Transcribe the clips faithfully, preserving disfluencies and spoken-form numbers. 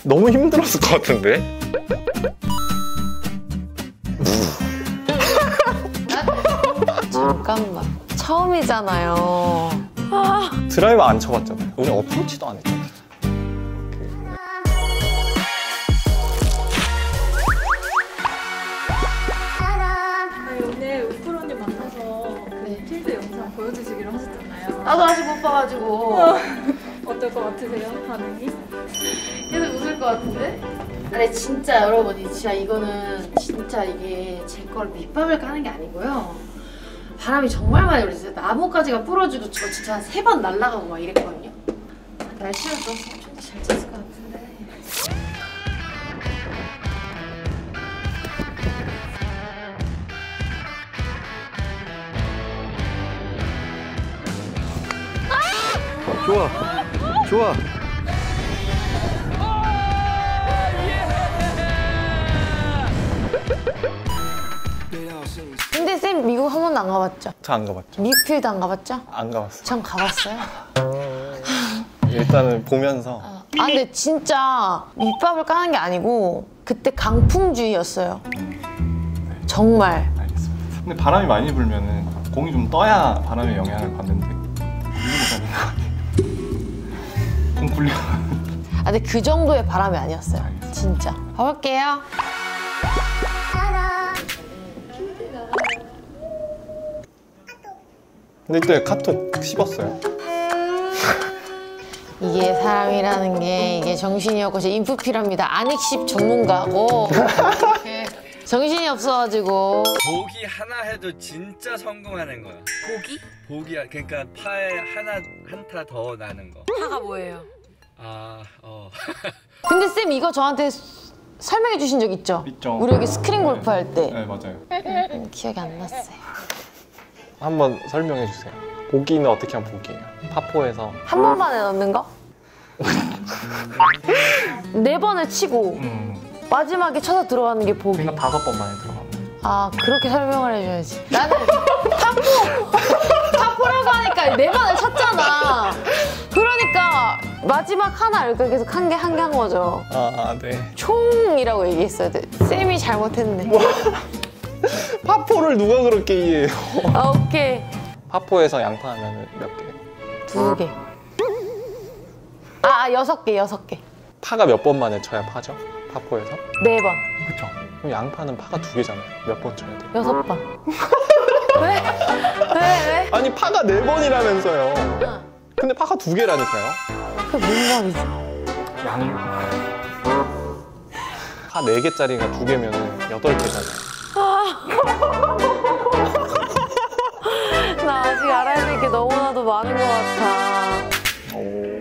너무 힘들었을 것 같은데? 잠깐만, 처음이잖아요. 아. 드라이버 안 쳐봤잖아요. 우리 어프로치도 안 했잖아요. 아니, 오늘 우프로님 만나서 그 필드 영상 보여주시기로 하셨잖아요. 나도 아직 못 봐가지고. 어떨 것 같으세요? 반응이? 계속 웃을 것 같은데? 아니 진짜 여러분, 진짜 이거는 진짜 이게 제 걸 밑밥을 까는 게 아니고요. 바람이 정말 많이 불었어요. 나뭇가지가 부러지고 저 진짜 한 세 번 날아가고 막 이랬거든요. 날씨가 좋았으면 좀 더 잘 쳤을 것 같은데. 좋아, 좋아. 근데 쌤 미국 한 번도 안 가봤죠? 저 안 가봤죠. 미국 필드 안 가봤죠? 안 가봤어요. 전 가봤어요. 일단은 보면서. 아 근데 진짜 밑밥을 까는 게 아니고 그때 강풍주의였어요. 정말. 알겠습니다. 근데 바람이 많이 불면은 공이 좀 떠야 바람의 영향을 받는데 밀리고 가는 거 아니에요? 공 굴려. 아 근데 그 정도의 바람이 아니었어요. 알겠습니다. 진짜. 가볼게요. 근데 이때 카톡 씹었어요. 이게 사람이라는 게 이게 정신이 없고 제 인프피랍니다. 안익십 전문가고 정신이 없어가지고. 보기 하나 해도 진짜 성공하는 거야. 보기? 보기 그러니까 파에 하나 한타 더 나는 거. 파가 뭐예요? 아 어. 근데 쌤 이거 저한테 설명해 주신 적 있죠? 있죠. 우리 여기 스크린 골프 네. 할 때. 네, 맞아요. 음, 기억이 안 났어요. 한번 설명해 주세요. 보기는 어떻게 하면 보기예요? 파포에서 한 번만에 넣는 거? 네 번을 치고 음, 마지막에 쳐서 들어가는 게 보기. 그러니까 다섯 번 만에 들어가는. 아 그렇게 설명을 해줘야지. 나는 파포! 파포라고 하니까 네 번을 쳤잖아. 그러니까 마지막 하나 이렇게 계속 한 개 한 개 한 거죠. 아, 네. 총이라고 얘기했어야 돼. 쌤이 잘못했네. 뭐? 파포를 누가 그렇게 이해해요? 아, 오케이. 파포에서 양파하면 몇 개? 두 개. 아, 여섯 개, 여섯 개. 파가 몇 번 만에 쳐야 파죠? 파포에서? 네 번. 그쵸. 그럼 양파는 파가 두 개잖아요. 몇 번 쳐야 돼요? 여섯 번. 왜? 왜, 왜? 아니 파가 네 번이라면서요. 응. 근데 파가 두 개라니까요. 그게 뭔 말이지? 양. 파 네 개짜리가 두 개면은 여덟 개잖아요. 나 아직 알아야 될 게 너무나도 많은 것 같아. 오.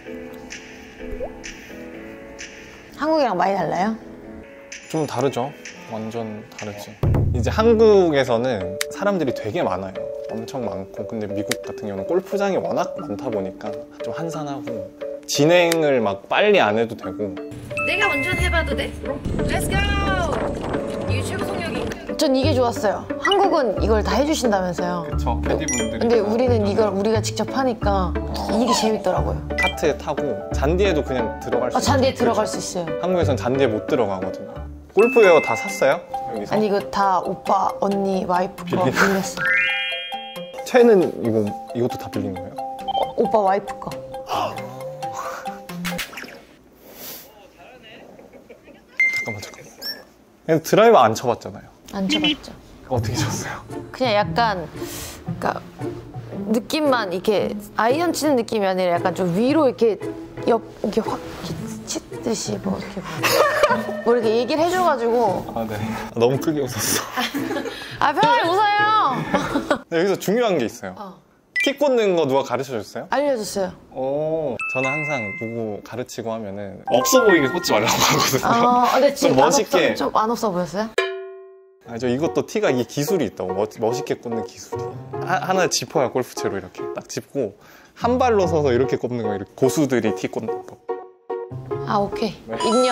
한국이랑 많이 달라요? 좀 다르죠? 완전 다르지. 이제 한국에서는 사람들이 되게 많아요. 엄청 많고. 근데 미국 같은 경우는 골프장이 워낙 많다 보니까 좀 한산하고 진행을 막 빨리 안 해도 되고. 내가 운전해봐도 돼? Let's go! 이게 최고 속력이. 전 이게 좋았어요. 한국은 이걸 다 해주신다면서요. 그쵸, 패디분들이. 근데 우리는 이걸 우리가 직접 하니까 이게 재밌더라고요. 카트에 타고 잔디에도 그냥 들어갈 수 아, 잔디에 있어요. 들어갈 수 있어요. 한국에선 잔디에 못 들어가거든요. 골프웨어 다 샀어요? 여기서? 아니 이거 다 오빠, 언니, 와이프 거 빌린- 빌렸어. 채는 이거, 이것도 다 빌린 거예요? 어, 오빠 와이프 거. 잠깐만 잠깐만. 그냥 드라이버 안 쳐봤잖아요. 안 쳐봤죠. 어떻게 쳤어요? 그냥 약간 그러니까 느낌만 이렇게 아이언 치는 느낌이 아니라 약간 좀 위로 이렇게 옆 이렇게 확 이렇게 치듯이 뭐 이렇게 뭐 이렇게 얘기를 해줘가지고. 아, 네. 너무 크게 웃었어. 아 편하게 웃어요. 네, 여기서 중요한 게 있어요. 어. 티 꽂는 거 누가 가르쳐 줬어요? 알려줬어요. 오, 저는 항상 누구 가르치고 하면은 없어 보이게 꽂지 말라고 하거든요. 아 근데 지금 좀 멋있게. 좀 안 없어 보였어요? 아, 저 이것도 티가 이게 기술이 있다고. 멋, 멋있게 꽂는 기술이. 하, 하나 짚어야 골프채로 이렇게 딱 짚고 한 발로 서서 이렇게 꽂는 거. 이렇게 고수들이 티 꽂는 거. 아 오케이. 네. 입력.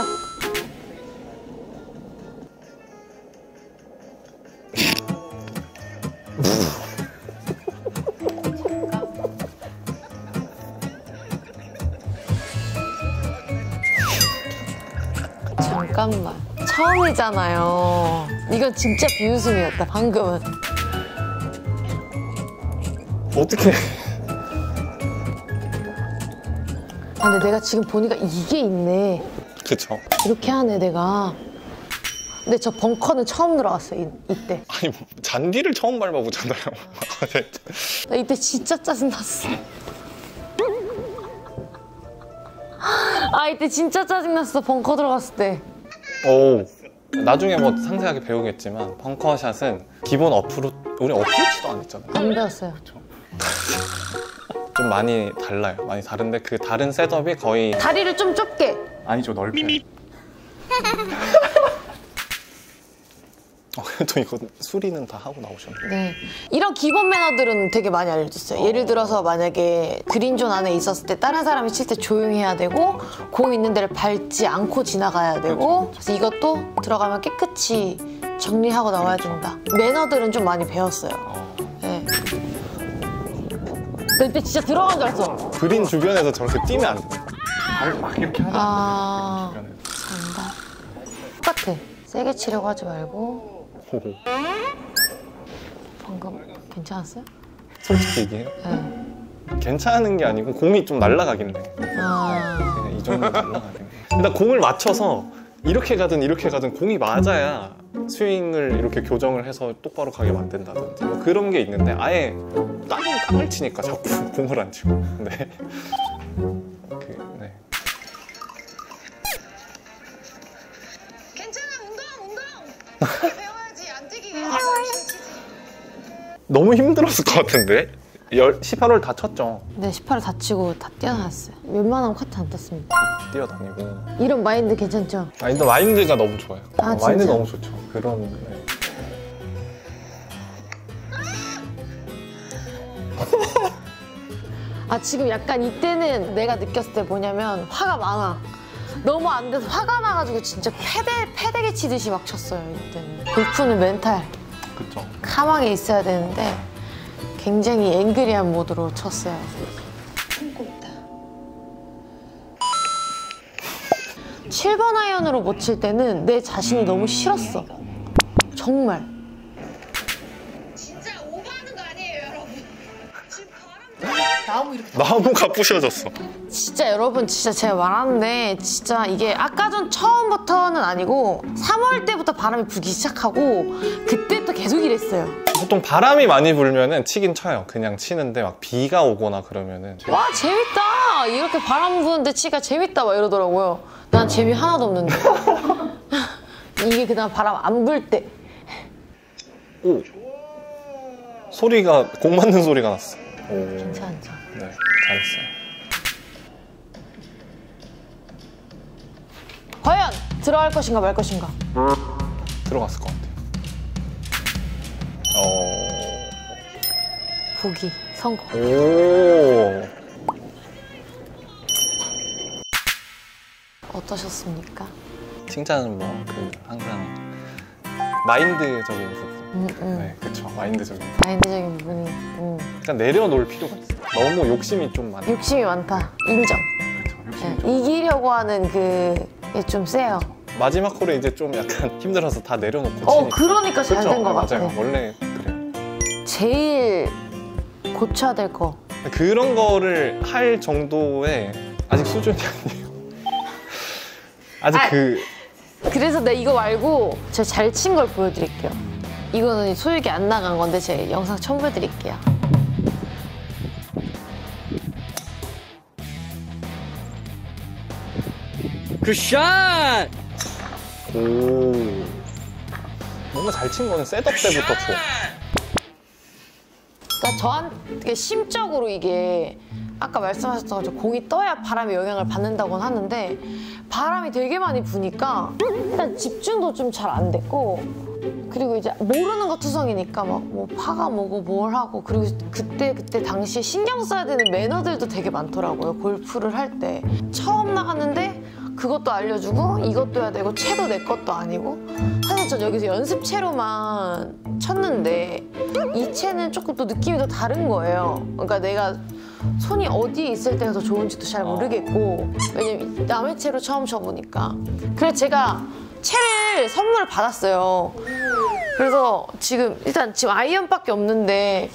잠깐만. 처음이잖아요. 이건 진짜 비웃음이었다, 방금은. 어떻게? 아, 근데 내가 지금 보니까 이게 있네. 그쵸. 이렇게 하네, 내가. 근데 저 벙커는 처음 들어갔어요, 이, 이때. 아니 뭐, 잔디를 처음 밟아보잖아요. 나 이때 진짜 짜증났어. 아, 이때 진짜 짜증났어, 벙커 들어갔을 때. 오. 나중에 뭐 상세하게 배우겠지만 벙커샷은 기본 어프로 우리 어프로치도 안 했잖아요. 안 배웠어요. 좀 많이 달라요. 많이 다른데 그 다른 셋업이 거의 다리를 좀 좁게. 아니죠, 넓게. 어, 또 이거 수리는 다 하고 나오셨네. 네. 이런 기본 매너들은 되게 많이 알려줬어요. 예를 들어서 만약에 그린존 안에 있었을 때 다른 사람이 칠 때 조용히 해야 되고 공 있는 데를 밟지 않고 지나가야 되고 그래서 이것도 들어가면 깨끗이 정리하고 나와야 된다. 매너들은 좀 많이 배웠어요. 네. 나 이때 진짜 들어간 줄 알았어. 그린 주변에서 저렇게 뛰면 안 돼. 발 막 이렇게 하면 아... 안 돼. 주변에서. 안다. 똑같아. 세게 치려고 하지 말고. 호호. 방금 괜찮았어요? 솔직히 얘기해요. 네. 괜찮은 게 아니고 공이 좀 날아가길래 아... 그냥 이 정도 날아가길래. 일단 공을 맞춰서 이렇게 가든 이렇게 가든 공이 맞아야 스윙을 이렇게 교정을 해서 똑바로 가게 만든다든지 뭐 그런 게 있는데 아예 땅을 땅을 치니까 자꾸 공을 안 치고. 네. 그, 네. 괜찮아, 운동, 운동. 배워야지, 안 뛰기 위해서 열심히 치지. 너무 힘들었을 것 같은데? 십팔 홀 다 쳤죠. 네, 십팔 을 다치고 다 뛰어나왔어요. 웬만하면 카트 안 탔습니다. 뛰어다니고. 이런 마인드 괜찮죠? 아, 일단 마인드가 너무 좋아요. 아, 어, 마인드 진짜? 너무 좋죠. 그런. 네. 아, 지금 약간 이때는 내가 느꼈을 때 뭐냐면 화가 많아. 너무 안 돼서 화가 나가지고 진짜 패대, 패대기 치듯이 막 쳤어요, 이때는. 골프는 멘탈, 그쵸. 카망에 있어야 되는데 굉장히 앵그리한 모드로 쳤어요. 칠 번 아이언으로 못 칠 때는 내 자신이 너무 싫었어. 정말. 진짜 오버하는 거 아니에요, 여러분? 지금 바람 나무 이렇게. 나무가 부셔졌어. 진짜 여러분, 진짜 제가 말하는데 진짜 이게 아까 전 처음부터는 아니고 삼월 때부터 바람이 불기 시작하고 그때부터 계속 이랬어요. 보통 바람이 많이 불면은 치긴 쳐요. 그냥 치는데 막 비가 오거나 그러면은. 와, 재밌다. 이렇게 바람 부는데 치가 재밌다 막 이러더라고요. 난 재미 하나도 없는데. 이게 그다음 바람 안 불 때. 오. 소리가 공 맞는 소리가 났어. 오. 괜찮죠? 네, 잘했어요. 과연 들어갈 것인가 말 것인가? 들어갔을 것 같아요. 어. 보기 성공. 오. 어떠셨습니까? 칭찬은 뭐 그 항상 마인드적인 부분. 음, 음. 네, 그렇죠. 마인드적인 부분. 마인드적인 부분이 음. 그러니까 내려놓을 필요가 있어요. 너무 욕심이 좀 많아. 욕심이 많다. 인정. 그렇죠. 욕심이 네, 좀. 이기려고 하는 그게 좀 세요. 마지막 홀에 이제 좀 약간 힘들어서 다 내려놓고 어, 치니까. 그러니까 잘 그쵸? 된 것 네, 같아. 맞아요. 원래 그래요. 제일 고쳐야 될 거. 그런 거를 할 정도의 아직 수준이 아니에요. 아직 아, 그 그래서 내가 이거 말고 제가 잘 친 걸 보여드릴게요. 이거는 소육이 안 나간 건데 제 영상 첨부해드릴게요. 굿샷! 오. 뭔가 잘 친 거는 셋업 때부터 좋아. 그러니까 저한테 심적으로 이게 아까 말씀하셨던 것처럼 공이 떠야 바람의 영향을 받는다고는 하는데 바람이 되게 많이 부니까 일단 집중도 좀 잘 안 됐고 그리고 이제 모르는 거 투성이니까 막 뭐 파가 뭐고 뭘 하고 그리고 그때 그때 당시에 신경 써야 되는 매너들도 되게 많더라고요. 골프를 할 때 처음 나갔는데 그것도 알려주고 이것도 해야 되고 채도 내 것도 아니고 사실 전 여기서 연습채로만 쳤는데 이 채는 조금 또 느낌이 더 다른 거예요. 그러니까 내가 손이 어디에 있을 때가 더 좋은지도 잘 모르겠고 왜냐면 남의 채로 처음 쳐보니까 그래서 제가 채를 선물을 받았어요. 그래서 지금 일단 지금 아이언밖에 없는데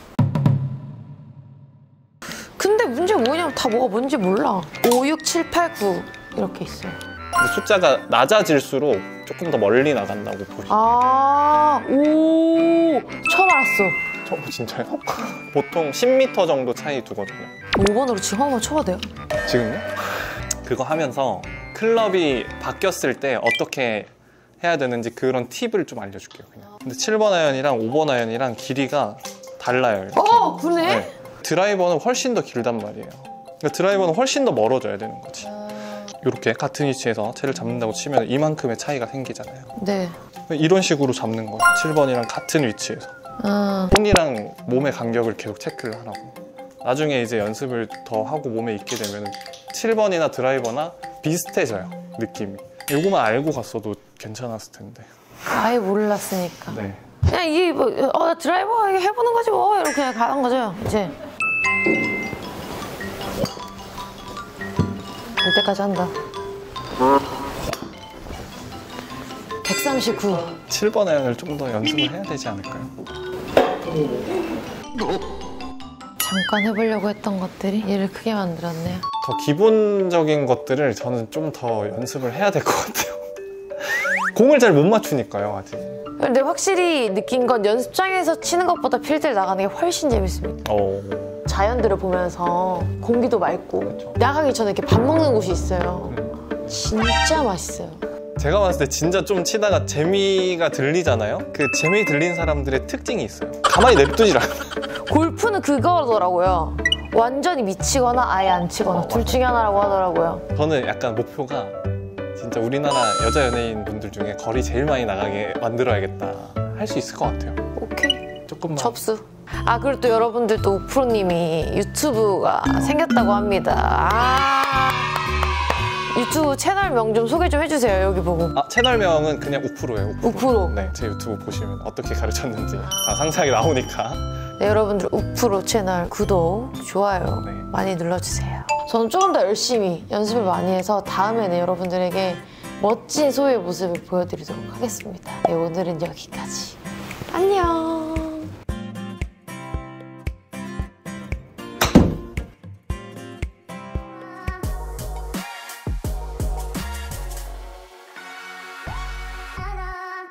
근데 문제가 뭐냐면 다 뭐가 뭔지 몰라. 오, 육, 칠, 팔, 구 이렇게 있어요. 숫자가 낮아질수록 조금 더 멀리 나간다고 보시면 아, 오, 처음 알았어. 저 진짜요? 보통 십 미터 정도 차이 두거든요. 오 번으로 지금 한번 쳐봐도 돼요? 지금요? 그거 하면서 클럽이 바뀌었을 때 어떻게 해야 되는지 그런 팁을 좀 알려줄게요. 그냥. 근데 칠 번 아이언이랑 오 번 아이언이랑 길이가 달라요. 이렇게. 어, 그러네? 네. 드라이버는 훨씬 더 길단 말이에요. 그러니까 드라이버는 훨씬 더 멀어져야 되는 거지. 이렇게 같은 위치에서 채를 잡는다고 치면 이만큼의 차이가 생기잖아요. 네. 이런 식으로 잡는 거예요. 칠 번이랑 같은 위치에서. 음. 손이랑 몸의 간격을 계속 체크를 하라고. 나중에 이제 연습을 더 하고 몸에 익게 되면 칠 번이나 드라이버나 비슷해져요, 느낌이. 요거만 알고 갔어도 괜찮았을 텐데. 아예 몰랐으니까. 네. 그냥 이게 뭐, 어, 나 드라이버 이거 해보는 거지 뭐 이렇게 그냥 가는 거죠, 이제. 될 때까지 한다. 백삼십구. 칠 번 아이언을 좀 더 연습을 해야 되지 않을까요? 잠깐 해보려고 했던 것들이 얘를 크게 만들었네요. 더 기본적인 것들을 저는 좀 더 연습을 해야 될 것 같아요. 공을 잘 못 맞추니까요, 아직. 근데 확실히 느낀 건 연습장에서 치는 것보다 필드를 나가는 게 훨씬 재밌습니다. 어... 자연들을 보면서 공기도 맑고 나가기 전에 이렇게 밥 먹는 곳이 있어요. 진짜 맛있어요. 제가 봤을 때 진짜 좀 치다가 재미가 들리잖아요? 그 재미 들린 사람들의 특징이 있어요. 가만히 냅두질 않아요. 골프는 그거더라고요. 완전히 미치거나 아예 안 치거나 둘 중에 하나라고 하더라고요. 저는 약간 목표가 진짜 우리나라 여자 연예인 분들 중에 거리 제일 많이 나가게 만들어야겠다. 할 수 있을 것 같아요. 오케이. 조금만. 접수. 아 그리고 또 여러분들 또 우프로님이 유튜브가 생겼다고 합니다. 아 유튜브 채널명 좀 소개 좀 해주세요. 여기 보고. 아, 채널명은 그냥 우프로예요. 우프로. 우프로. 네, 제 유튜브 보시면 어떻게 가르쳤는지 다 상세하게 나오니까. 네, 여러분들 우프로 채널 구독, 좋아요 네. 많이 눌러주세요. 저는 조금 더 열심히 연습을 많이 해서 다음에는 여러분들에게 멋진 소희의 모습을 보여드리도록 하겠습니다. 네, 오늘은 여기까지. 안녕.